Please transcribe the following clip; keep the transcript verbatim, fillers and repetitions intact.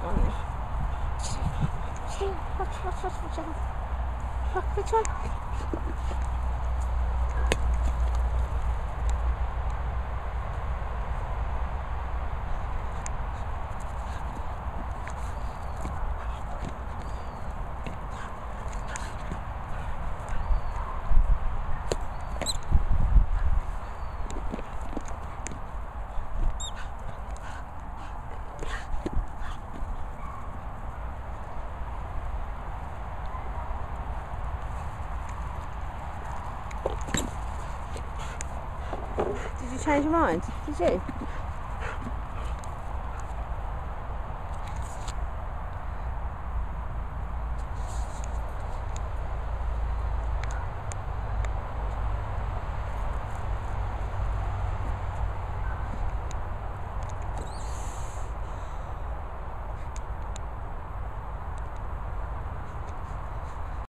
on there. Watch, watch, watch, watch out. Look, which one? Did you change your mind? Did you?